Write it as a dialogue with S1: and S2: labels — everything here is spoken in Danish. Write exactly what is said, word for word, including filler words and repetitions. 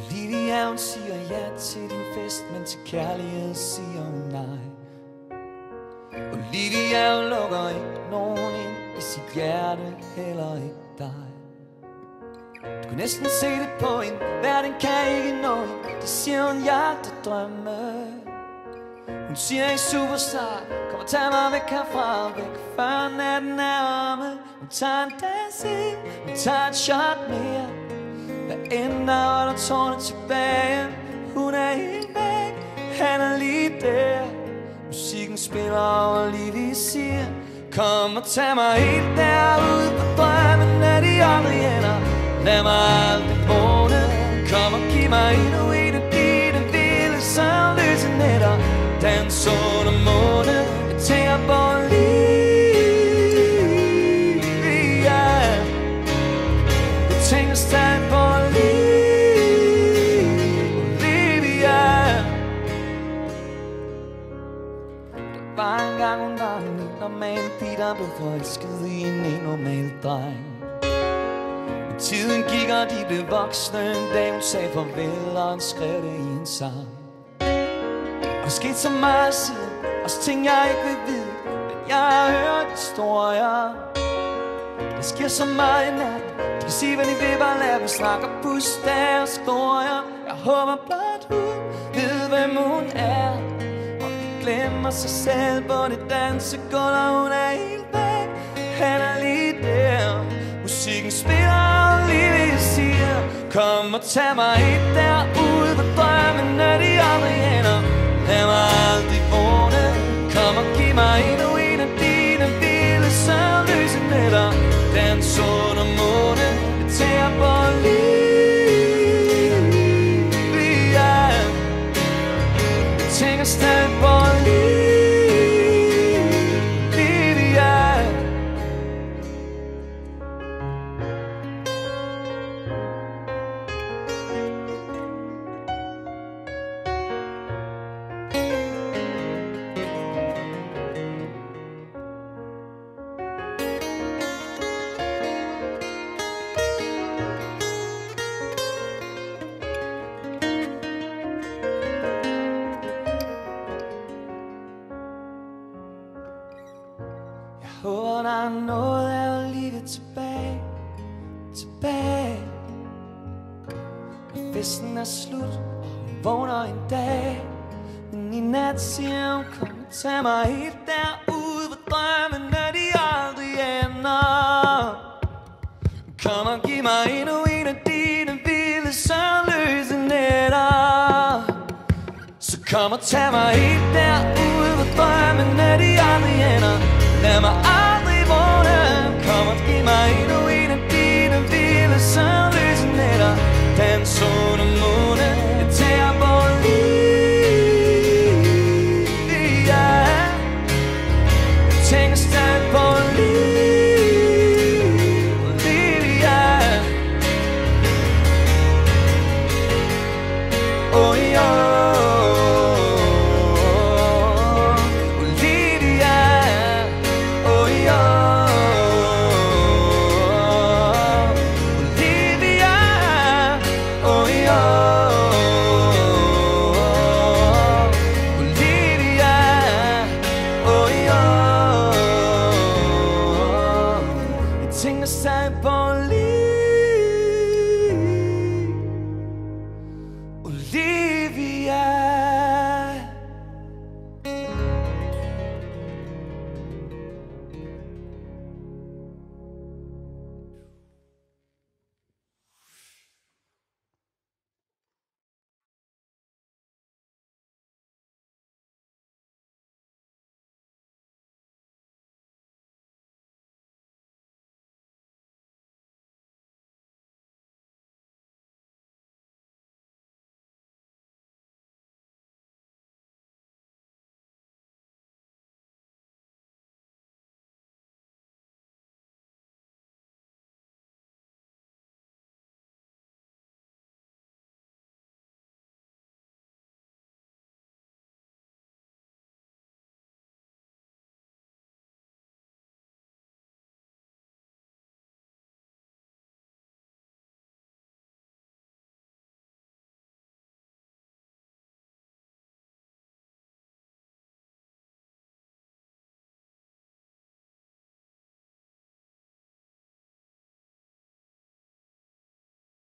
S1: Olivia, hun siger ja til din fest, men til kærlighed siger hun nej. Olivia, hun lukker ikke nogen ind i sit hjerte, heller ikke dig. Du kan næsten se det på hende, verden kan ikke nå hende. Det siger hun hjertedrømme. Hun siger i superstar, kom og tag mig væk herfra, væk før natten er omme. Hun tager en dans ind, hun tager et shot mere. Hvad end der holder tårne tilbage, hun er helt væk, han er lige der. Musikken spiller, og Olivia siger, kom og tag mig helt derude på drømmen af de aldrig ender. Lad mig aldrig vågne, kom og giv mig endnu en af dine vilde søvnløse nætter. Dans under måne, jeg tænker på Olivia. Jeg tænker stadig på Olivia. Der var engang hun var en helt normal pige, der blev forelsket i en helt normal dreng. Men tiden gik, og de blev voksne en dag. Hun sagde farvel, og han skrev det i en sang. Og der skete så meget siden, også ting jeg ikke vil vide, men jeg har hørt historier. Der sker så meget i nat, de kan sige hvad de vil, bare lad dem snakke og puste deres glorier. Jeg håber blot hun ved hvem hun er, og de glemmer sig selv på det dansegulv, og hun er helt væk, han er lige der. Musikken spiller, og Olivia siger, kom og tag mig helt derude på drømmen af de aldrig ender. Lad mig aldrig vågne, kom og giv mig endnu en af dine vilde søvnløse nætter. Dans under måne, jeg tænker på Olivia. Jeg tænker stadig på Olivia. Jeg håber, der er noget af Olivia tilbage, tilbage. Når festen er slut, og hun vågner en dag, men i nat siger hun, kom og tag mig helt derude, hvor drømmen af de aldrig ender. Kom og giv mig endnu en af dine vilde søvnløse nætter. Så kom og tag mig helt derude, hvor drømmen af de aldrig ender. Lad mig aldrig vågne, kom og giv mig endnu en af dine vilde søvnløse nætter. Dans under måne, jeg tænker på Olivia. Jeg tænker stadig på Olivia. Oh yeah. Tænker stadig på Olivia.